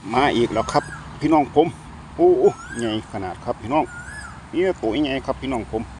มาอีกแล้วครับพี่น้องผมโอ้ใหญ่ขนาดครับพี่น้องนี่ตัวใหญ่ครับพี่น้องผม